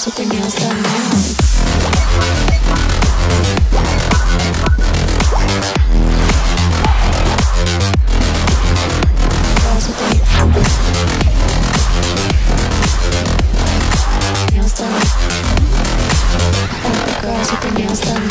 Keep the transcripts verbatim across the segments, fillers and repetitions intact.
acaso tenías tan mal. ¿Acaso tenías tan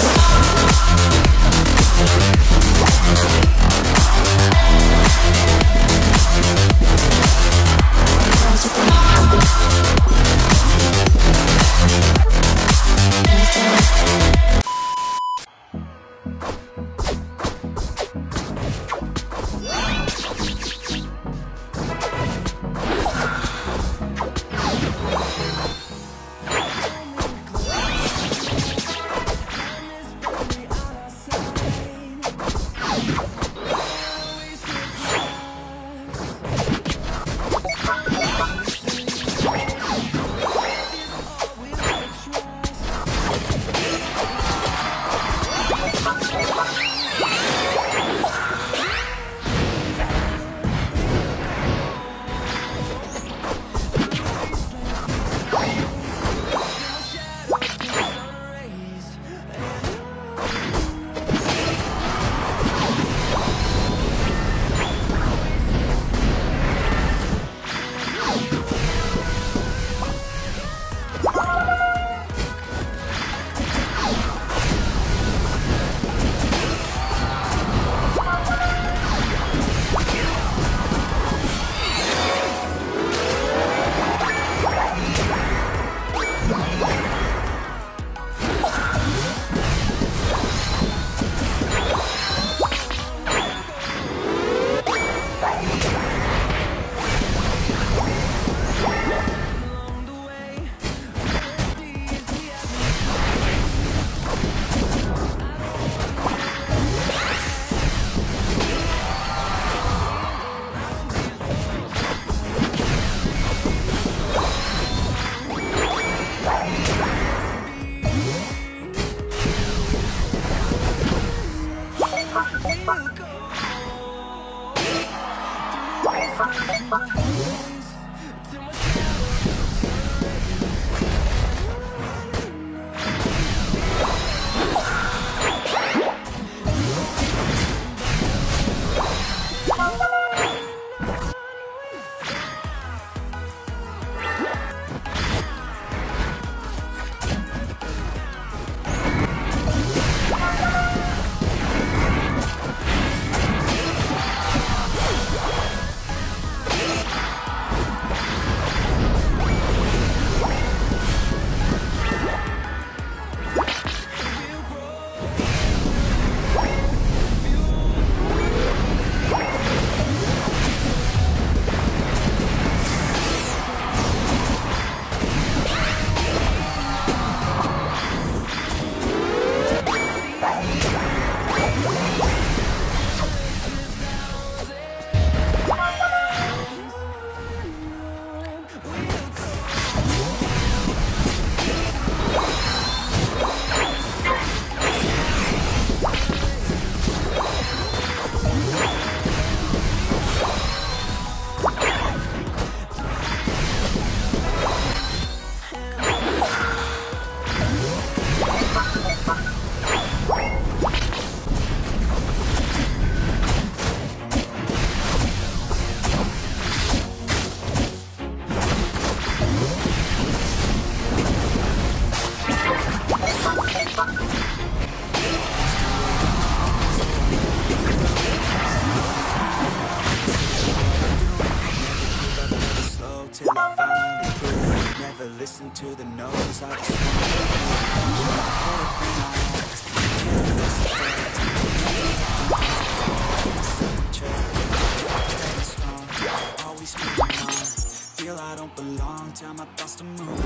listen to the no's. I just want to always moving on. Feel I don't belong. Tell my thoughts to move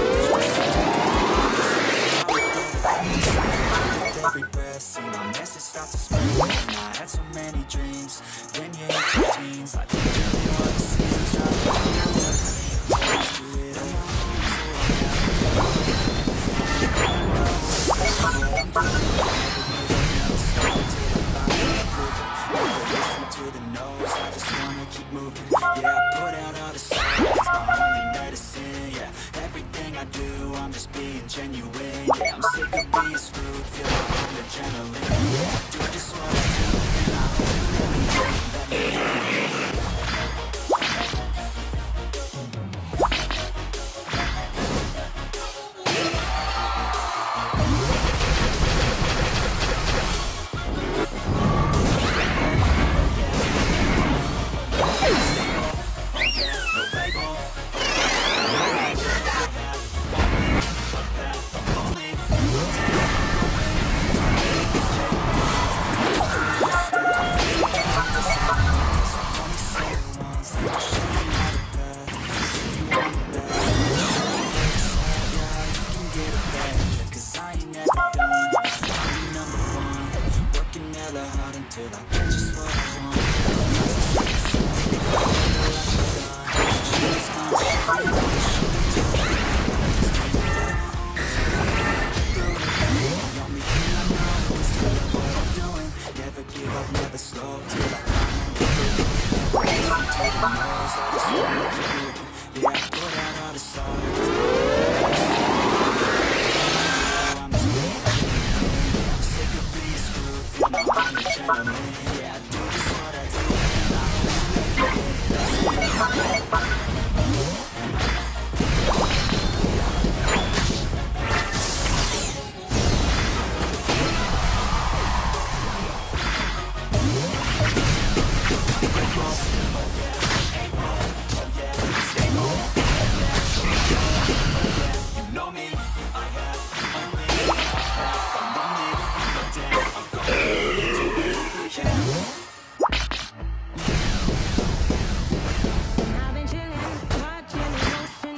on. Every breath, see my message start to spread. And I had so many dreams. Then you hit your teens, like you really what it seems. Try to find out what it do it alone. Listen to the no's, I just wanna keep moving. Yeah, I put out all the signs, it's my only medicine. Yeah, everything I do Yeah, I'm sick of being screwed, feel my own adrenaline. Yeah, I do just what I do, and I hope you let me in, let me in. Till I get just what I want. Never give up, never slow till I yeah, I put out all the songs. I'm sick of being screwed, feel my own adrenaline. Yeah, I do just what I do, and I hope you know me. I have only I'm lonely, but damn, I'm going to yeah. I've been chillin', watching the ocean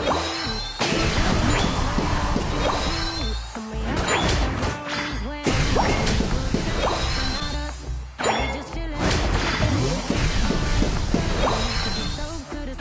and we out like when not us, we just chillin'. So to the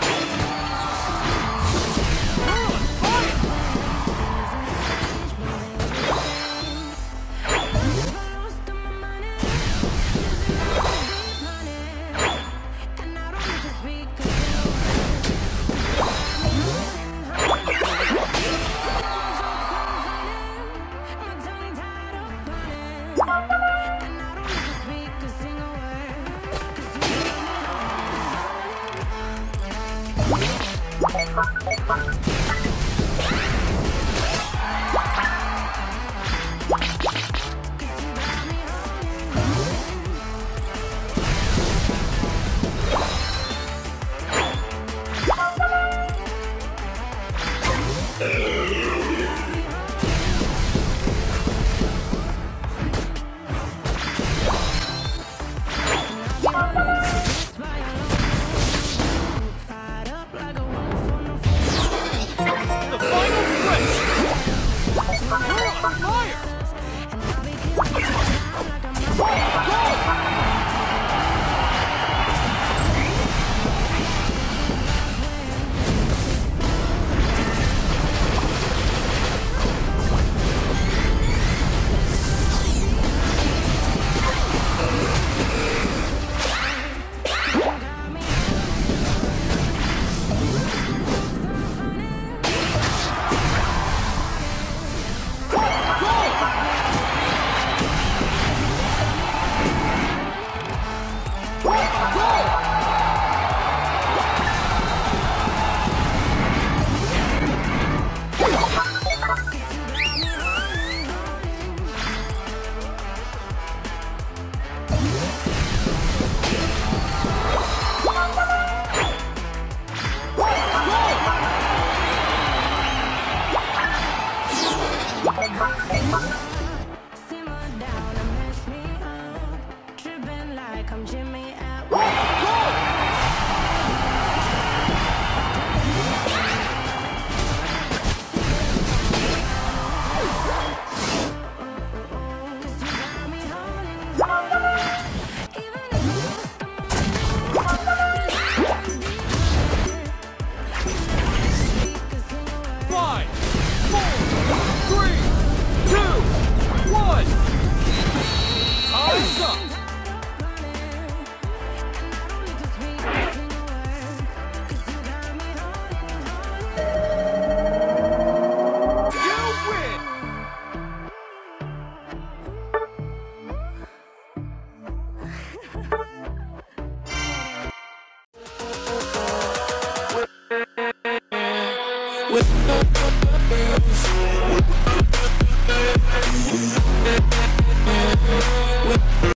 simmer down and mess me up, tripping like I'm Jimmy at work. Five, four, three, two,